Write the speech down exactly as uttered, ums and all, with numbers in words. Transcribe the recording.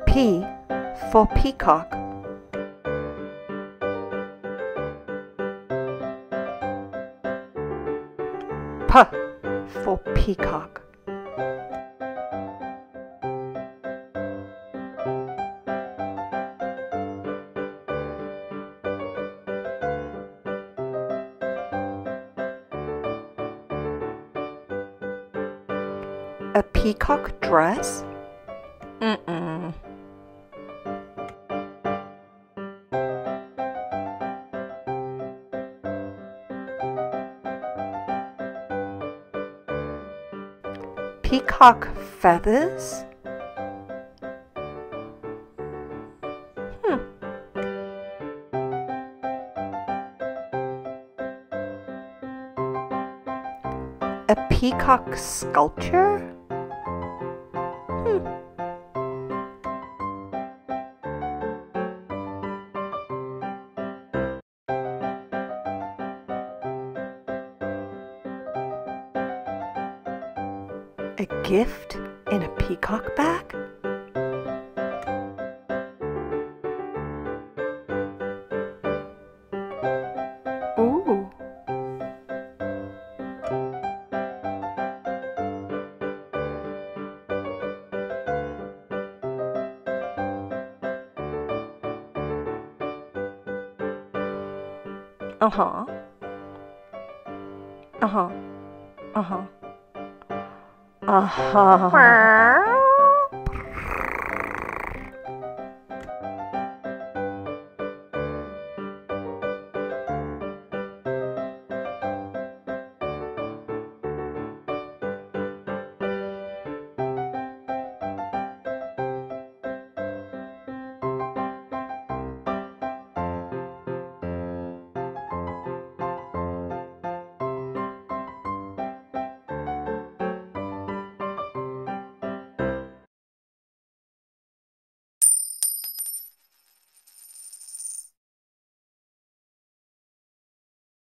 P for peacock. P for peacock. A peacock dress? Mm-mm. Peacock feathers? Hmm. A peacock sculpture? Hmm. A gift in a peacock bag? Ooh. Uh-huh. Uh-huh. Uh-huh. Uh-huh.